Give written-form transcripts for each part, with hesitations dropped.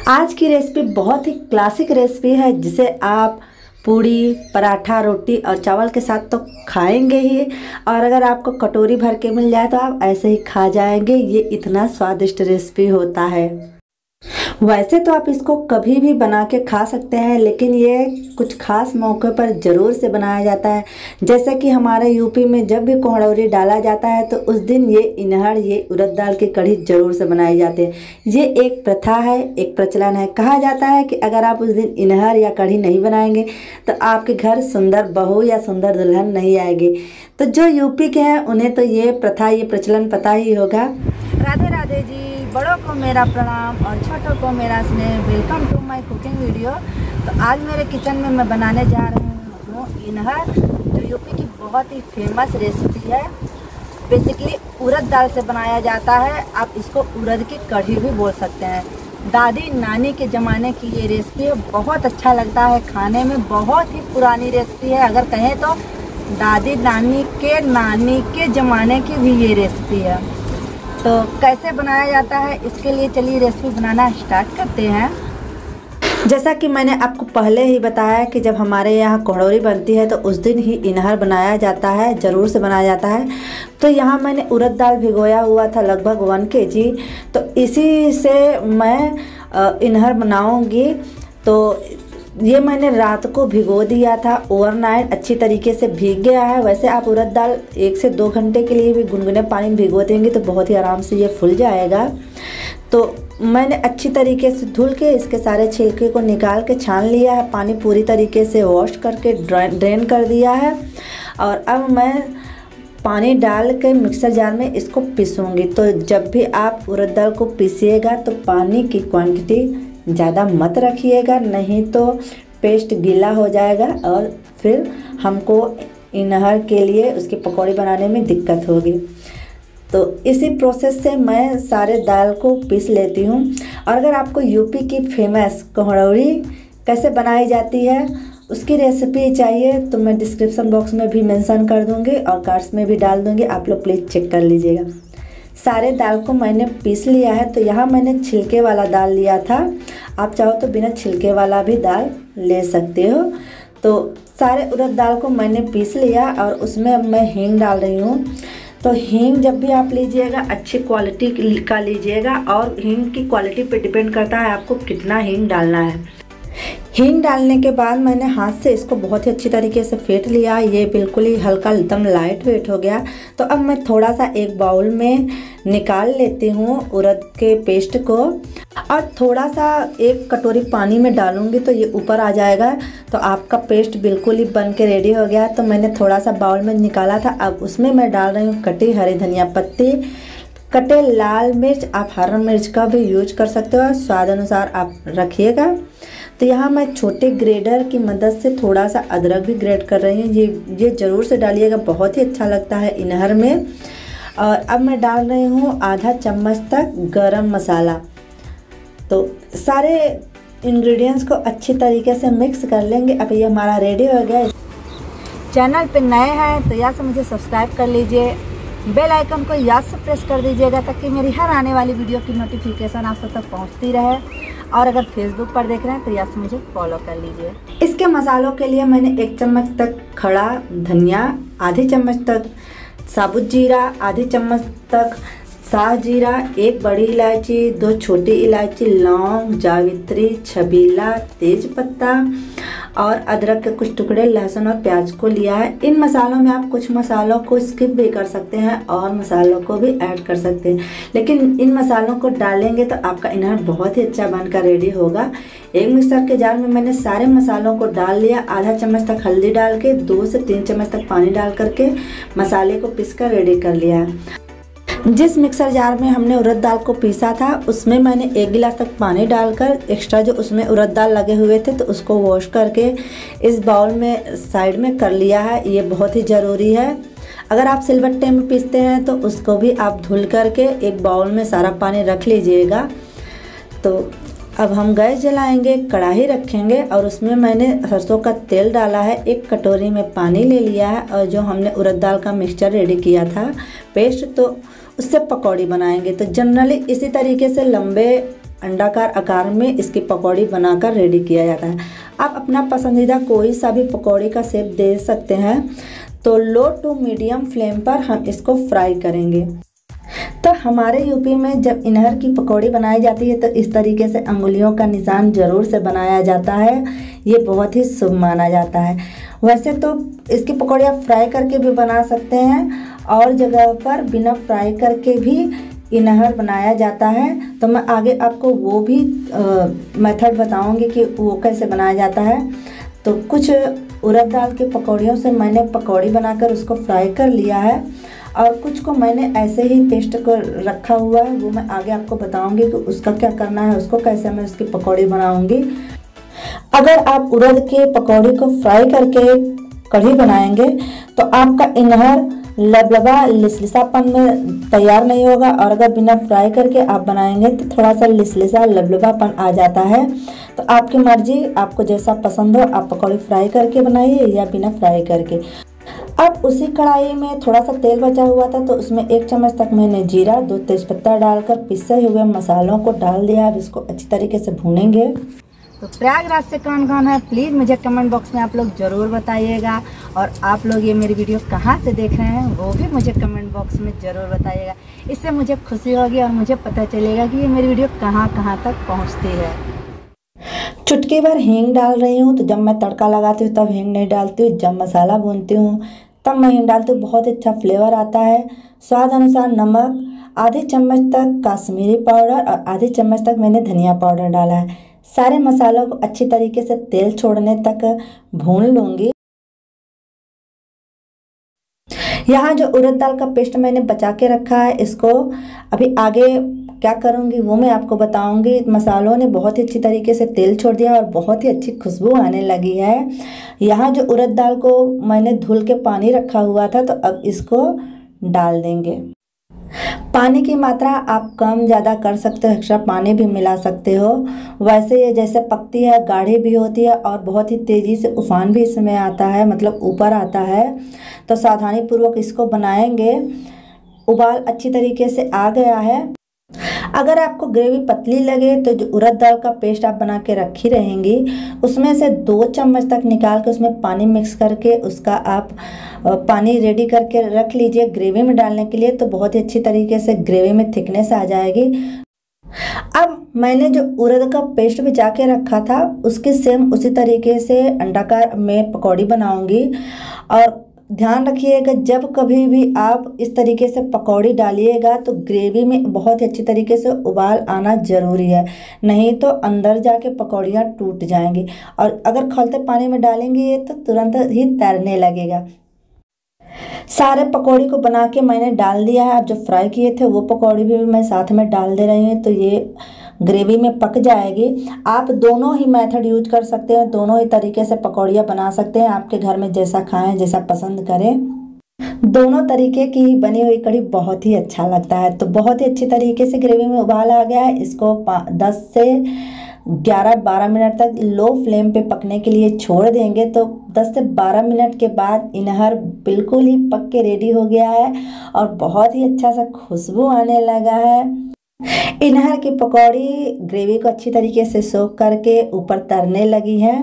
आज की रेसिपी बहुत ही क्लासिक रेसिपी है जिसे आप पूड़ी, पराठा, रोटी और चावल के साथ तो खाएंगे ही, और अगर आपको कटोरी भर के मिल जाए तो आप ऐसे ही खा जाएंगे। ये इतना स्वादिष्ट रेसिपी होता है। वैसे तो आप इसको कभी भी बना के खा सकते हैं, लेकिन ये कुछ खास मौके पर ज़रूर से बनाया जाता है। जैसे कि हमारे यूपी में जब भी कोहड़ौरी डाला जाता है तो उस दिन ये इनहड़, ये उड़द दाल की कढ़ी ज़रूर से बनाई जाती है। ये एक प्रथा है, एक प्रचलन है। कहा जाता है कि अगर आप उस दिन इनहड़ या कढ़ी नहीं बनाएंगे तो आपके घर सुंदर बहू या सुंदर दुल्हन नहीं आएगी। तो जो यूपी के हैं उन्हें तो ये प्रथा, ये प्रचलन पता ही होगा। राधे राधे जी, बड़ों को मेरा प्रणाम और छोटों को मेरा स्नेह। Welcome to my cooking video. तो आज मेरे किचन में मैं बनाने जा रही हूँ इनहड़, जो यूपी की बहुत ही फेमस रेसिपी है। बेसिकली उड़द दाल से बनाया जाता है। आप इसको उड़द की कढ़ी भी बोल सकते हैं। दादी नानी के ज़माने की ये रेसिपी है, बहुत अच्छा लगता है खाने में। बहुत ही पुरानी रेसिपी है, अगर कहें तो दादी नानी के ज़माने की भी ये रेसिपी है। तो कैसे बनाया जाता है, इसके लिए चलिए रेसिपी बनाना स्टार्ट करते हैं। जैसा कि मैंने आपको पहले ही बताया कि जब हमारे यहाँ कोहड़ौरी बनती है तो उस दिन ही इनहड़ बनाया जाता है, ज़रूर से बनाया जाता है। तो यहाँ मैंने उड़द दाल भिगोया हुआ था लगभग 1 kg, तो इसी से मैं इनहड़ बनाऊँगी। तो ये मैंने रात को भिगो दिया था, ओवरनाइट अच्छी तरीके से भीग गया है। वैसे आप उड़द दाल 1 से 2 घंटे के लिए भी गुनगुने पानी में भिगो देंगे तो बहुत ही आराम से ये फूल जाएगा। तो मैंने अच्छी तरीके से धुल के इसके सारे छिलके को निकाल के छान लिया है। पानी पूरी तरीके से वॉश करके ड्रेन कर दिया है। और अब मैं पानी डाल के मिक्सर जार में इसको पीसूँगी। तो जब भी आप उड़द दाल को पीसिएगा तो पानी की क्वांटिटी ज़्यादा मत रखिएगा, नहीं तो पेस्ट गीला हो जाएगा और फिर हमको इनहड़ के लिए उसकी पकौड़ी बनाने में दिक्कत होगी। तो इसी प्रोसेस से मैं सारे दाल को पीस लेती हूँ। और अगर आपको यूपी की फेमस कोहड़ौरी कैसे बनाई जाती है उसकी रेसिपी चाहिए तो मैं डिस्क्रिप्शन बॉक्स में भी मेंशन कर दूँगी और कार्ड्स में भी डाल दूँगी, आप लोग प्लीज़ चेक कर लीजिएगा। सारे दाल को मैंने पीस लिया है। तो यहाँ मैंने छिलके वाला दाल लिया था, आप चाहो तो बिना छिलके वाला भी दाल ले सकते हो। तो सारे उड़द दाल को मैंने पीस लिया और उसमें अब मैं हींग डाल रही हूँ। तो हींग जब भी आप लीजिएगा अच्छी क्वालिटी का लीजिएगा, और हींग की क्वालिटी पे डिपेंड करता है आपको कितना हींग डालना है। हींग डालने के बाद मैंने हाथ से इसको बहुत ही अच्छी तरीके से फेंट लिया। ये बिल्कुल ही हल्का एकदम लाइट वेट हो गया। तो अब मैं थोड़ा सा एक बाउल में निकाल लेती हूँ उड़द के पेस्ट को, और थोड़ा सा 1 कटोरी पानी में डालूँगी तो ये ऊपर आ जाएगा। तो आपका पेस्ट बिल्कुल ही बन के रेडी हो गया। तो मैंने थोड़ा सा बाउल में निकाला था। अब उसमें मैं डाल रही हूँ कटी हरी धनिया पत्ती, कटे लाल मिर्च, आप हरा मिर्च का भी यूज कर सकते हो, स्वाद अनुसार आप रखिएगा। तो यहाँ मैं छोटे ग्रेडर की मदद से थोड़ा सा अदरक भी ग्रेड कर रही हूँ। ये ज़रूर से डालिएगा, बहुत ही अच्छा लगता है इनहड़ में। और अब मैं डाल रही हूँ आधा चम्मच तक गरम मसाला। तो सारे इंग्रेडिएंट्स को अच्छी तरीके से मिक्स कर लेंगे। अब ये हमारा रेडी हो गया। चैनल पे नए हैं तो याद से मुझे सब्सक्राइब कर लीजिए, बेल आइकन को याद से प्रेस कर दीजिएगा ताकि मेरी हर आने वाली वीडियो की नोटिफिकेशन आप तक पहुंचती रहे। और अगर फेसबुक पर देख रहे हैं तो याद से मुझे फॉलो कर लीजिए। इसके मसालों के लिए मैंने 1 चम्मच तक खड़ा धनिया, आधी चम्मच तक साबुत जीरा, आधी चम्मच तक साह जीरा, 1 बड़ी इलायची, 2 छोटी इलायची, लौंग, जावित्री, छबीला, तेज पत्ता और अदरक के कुछ टुकड़े, लहसुन और प्याज को लिया है। इन मसालों में आप कुछ मसालों को स्किप भी कर सकते हैं और मसालों को भी ऐड कर सकते हैं, लेकिन इन मसालों को डालेंगे तो आपका इनहड़ बहुत ही अच्छा बनकर रेडी होगा। एक मिक्सर के जार में मैंने सारे मसालों को डाल लिया। आधा चम्मच तक हल्दी डाल के 2 से 3 चम्मच तक पानी डाल करके मसाले को पीस कर रेडी कर लिया। जिस मिक्सर जार में हमने उड़द दाल को पीसा था उसमें मैंने 1 गिलास तक पानी डालकर एक्स्ट्रा जो उसमें उड़द दाल लगे हुए थे तो उसको वॉश करके इस बाउल में साइड में कर लिया है। ये बहुत ही ज़रूरी है। अगर आप सिलबट्टे में पीसते हैं तो उसको भी आप धुल करके एक बाउल में सारा पानी रख लीजिएगा। तो अब हम गैस जलाएंगे, कढ़ाई रखेंगे और उसमें मैंने सरसों का तेल डाला है। 1 कटोरी में पानी ले लिया है और जो हमने उड़द दाल का मिक्सचर रेडी किया था पेस्ट, तो उससे पकौड़ी बनाएंगे। तो जनरली इसी तरीके से लंबे अंडाकार आकार में इसकी पकौड़ी बनाकर रेडी किया जाता है। आप अपना पसंदीदा कोई सा भी पकौड़ी का शेप दे सकते हैं। तो लो टू मीडियम फ्लेम पर हम इसको फ्राई करेंगे। तो हमारे यूपी में जब इनहर की पकौड़ी बनाई जाती है तो इस तरीके से अंगुलियों का निशान ज़रूर से बनाया जाता है। ये बहुत ही शुभ माना जाता है। वैसे तो इसकी पकौड़ी आप फ्राई करके भी बना सकते हैं और जगह पर बिना फ्राई करके भी इनहर बनाया जाता है। तो मैं आगे आपको वो भी मेथड बताऊंगी कि वो कैसे बनाया जाता है। तो कुछ उड़द दाल के पकौड़ियों से मैंने पकौड़ी बनाकर उसको फ्राई कर लिया है और कुछ को मैंने ऐसे ही पेस्ट कर रखा हुआ है। वो मैं आगे आपको बताऊंगी कि उसका क्या करना है, उसको कैसे मैं उसकी पकौड़ी बनाऊंगी। अगर आप उड़द के पकौड़ी को फ्राई करके कढ़ी बनाएंगे तो आपका इनहर लबलबा लिसलिसापन में तैयार नहीं होगा, और अगर बिना फ्राई करके आप बनाएंगे तो थोड़ा सा लिसलिसा लबलबापन आ जाता है। तो आपकी मर्जी, आपको जैसा पसंद हो आप पकौड़ी फ्राई करके बनाइए या बिना फ्राई करके। अब उसी कढ़ाई में थोड़ा सा तेल बचा हुआ था तो उसमें 1 चम्मच तक मैंने जीरा, 2 तेज़पत्ता डालकर पिसे हुए मसालों को डाल दिया। अब इसको अच्छी तरीके से भूनेंगे। तो प्रयागराज से कौन कौन है प्लीज़ मुझे कमेंट बॉक्स में आप लोग ज़रूर बताइएगा। और आप लोग ये मेरी वीडियो कहाँ से देख रहे हैं वो भी मुझे कमेंट बॉक्स में ज़रूर बताइएगा। इससे मुझे खुशी होगी और मुझे पता चलेगा कि ये मेरी वीडियो कहाँ कहाँ तक पहुँचती है। चुटकी भर हींग डाल रही हूँ। तो जब मैं तड़का लगाती हूँ तब हींग नहीं डालती हूँ, जब मसाला भूनती हूँ तब मैं हींग डालती हूँ। बहुत अच्छा फ्लेवर आता है। स्वाद अनुसार नमक, आधी चम्मच तक काश्मीरी पाउडर और आधी चम्मच तक मैंने धनिया पाउडर डाला है। सारे मसालों को अच्छी तरीके से तेल छोड़ने तक भून लूँगी। यहाँ जो उड़द दाल का पेस्ट मैंने बचा के रखा है, इसको अभी आगे क्या करूँगी वो मैं आपको बताऊँगी। मसालों ने बहुत ही अच्छी तरीके से तेल छोड़ दिया और बहुत ही अच्छी खुशबू आने लगी है। यहाँ जो उड़द दाल को मैंने धुल के पानी रखा हुआ था तो अब इसको डाल देंगे। पानी की मात्रा आप कम ज़्यादा कर सकते हो, एक्स्ट्रा पानी भी मिला सकते हो। वैसे ये जैसे पकती है गाढ़ी भी होती है और बहुत ही तेज़ी से उफान भी इसमें आता है, मतलब ऊपर आता है। तो सावधानी पूर्वक इसको बनाएंगे। उबाल अच्छी तरीके से आ गया है। अगर आपको ग्रेवी पतली लगे तो जो उड़द दाल का पेस्ट आप बना के रखी रहेंगी उसमें से 2 चम्मच तक निकाल के उसमें पानी मिक्स करके उसका आप पानी रेडी करके रख लीजिए ग्रेवी में डालने के लिए। तो बहुत ही अच्छी तरीके से ग्रेवी में थिकनेस आ जाएगी। अब मैंने जो उड़द का पेस्ट भिजा के रखा था उसके सेम उसी तरीके से अंडाकार में पकौड़ी बनाऊंगी। और ध्यान रखिएगा जब कभी भी आप इस तरीके से पकौड़ी डालिएगा तो ग्रेवी में बहुत अच्छी तरीके से उबाल आना ज़रूरी है, नहीं तो अंदर जाके पकौड़ियाँ टूट जाएंगी। और अगर खौलते पानी में डालेंगे ये तो तुरंत ही तैरने लगेगा। सारे पकौड़ी को बना के मैंने डाल दिया है। अब जो फ्राई किए थे वो पकौड़ी भी मैं साथ में डाल दे रही हूँ तो ये ग्रेवी में पक जाएगी। आप दोनों ही मेथड यूज कर सकते हैं, दोनों ही तरीके से पकौड़ियाँ बना सकते हैं। आपके घर में जैसा खाएं, जैसा पसंद करें। दोनों तरीके की बनी हुई कढ़ी बहुत ही अच्छा लगता है। तो बहुत ही अच्छी तरीके से ग्रेवी में उबाल आ गया है। इसको 10 से 11-12 मिनट तक लो फ्लेम पे पकने के लिए छोड़ देंगे। तो 10 से 12 मिनट के बाद इनहर बिल्कुल ही पक के रेडी हो गया है और बहुत ही अच्छा सा खुशबू आने लगा है। इनहर की पकौड़ी ग्रेवी को अच्छी तरीके से सोख करके ऊपर तरने लगी है।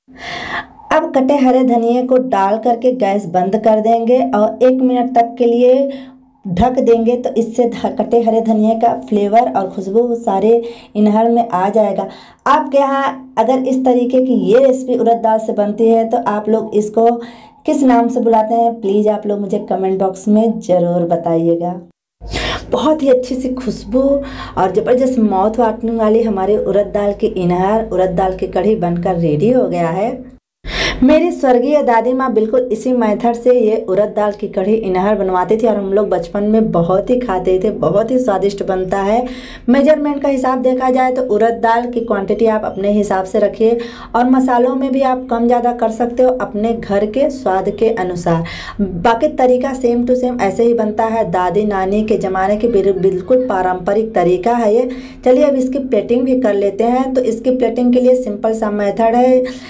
अब कटे हरे धनिए को डाल करके गैस बंद कर देंगे और 1 मिनट तक के लिए ढक देंगे। तो इससे कटे हरे धनिए का फ्लेवर और खुशबू सारे इनहर में आ जाएगा। आपके यहाँ अगर इस तरीके की ये रेसिपी उड़द दाल से बनती है तो आप लोग इसको किस नाम से बुलाते हैं प्लीज़ आप लोग मुझे कमेंट बॉक्स में ज़रूर बताइएगा। बहुत ही अच्छी सी खुशबू और ज़बरदस्त माउथ वाटने वाली हमारे उड़द दाल की इनहर, उड़द दाल की कढ़ी बनकर रेडी हो गया है। मेरी स्वर्गीय दादी माँ बिल्कुल इसी मेथड से ये उड़द दाल की कढ़ी इनहर बनवाती थी और हम लोग बचपन में बहुत ही खाते थे। बहुत ही स्वादिष्ट बनता है। मेजरमेंट का हिसाब देखा जाए तो उड़द दाल की क्वांटिटी आप अपने हिसाब से रखिए और मसालों में भी आप कम ज़्यादा कर सकते हो अपने घर के स्वाद के अनुसार। बाकी तरीका सेम टू सेम ऐसे ही बनता है। दादी नानी के ज़माने के बिल्कुल पारंपरिक तरीका है ये। चलिए अब इसकी प्लेटिंग भी कर लेते हैं। तो इसकी प्लेटिंग के लिए सिंपल सा मेथड है।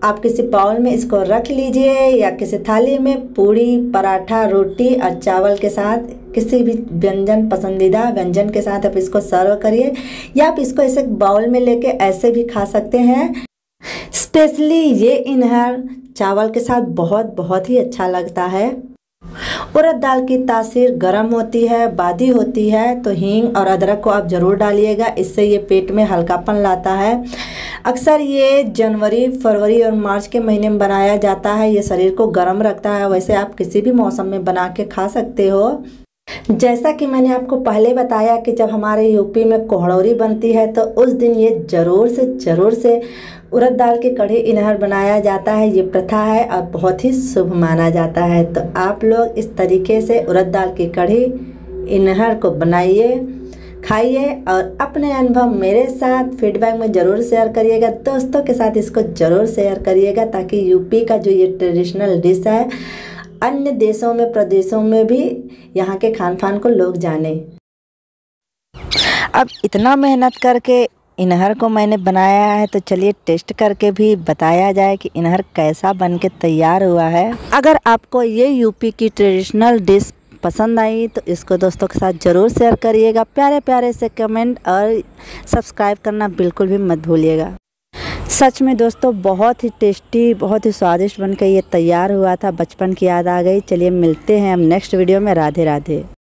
आप किसी बाउल में इसको रख लीजिए या किसी थाली में पूड़ी, पराठा, रोटी और चावल के साथ किसी भी व्यंजन, पसंदीदा व्यंजन के साथ आप इसको सर्व करिए, या आप इसको ऐसे बाउल में लेके ऐसे भी खा सकते हैं। स्पेशली ये इनहर चावल के साथ बहुत ही अच्छा लगता है। उड़द दाल की तासीर गर्म होती है, बादी होती है, तो हींग और अदरक को आप ज़रूर डालिएगा, इससे ये पेट में हल्कापन लाता है। अक्सर ये जनवरी, फरवरी और मार्च के महीने में बनाया जाता है। ये शरीर को गर्म रखता है। वैसे आप किसी भी मौसम में बना के खा सकते हो। जैसा कि मैंने आपको पहले बताया कि जब हमारे यूपी में कोहड़ौरी बनती है तो उस दिन ये ज़रूर से उड़द दाल की कढ़ी इनहर बनाया जाता है। ये प्रथा है और बहुत ही शुभ माना जाता है। तो आप लोग इस तरीके से उड़द दाल की कढ़ी इनहर को बनाइए, खाइए और अपने अनुभव मेरे साथ फीडबैक में ज़रूर शेयर करिएगा। दोस्तों के साथ इसको ज़रूर शेयर करिएगा ताकि यूपी का जो ये ट्रेडिशनल डिश है अन्य देशों में, प्रदेशों में भी यहाँ के खान पान को लोग जाने। अब इतना मेहनत करके इनहर को मैंने बनाया है तो चलिए टेस्ट करके भी बताया जाए कि इनहर कैसा बन के तैयार हुआ है। अगर आपको ये यूपी की ट्रेडिशनल डिश पसंद आई तो इसको दोस्तों के साथ ज़रूर शेयर करिएगा। प्यारे से कमेंट और सब्सक्राइब करना बिल्कुल भी मत भूलिएगा। सच में दोस्तों बहुत ही टेस्टी, बहुत ही स्वादिष्ट बनकर ये तैयार हुआ था। बचपन की याद आ गई। चलिए मिलते हैं हम नेक्स्ट वीडियो में। राधे राधे।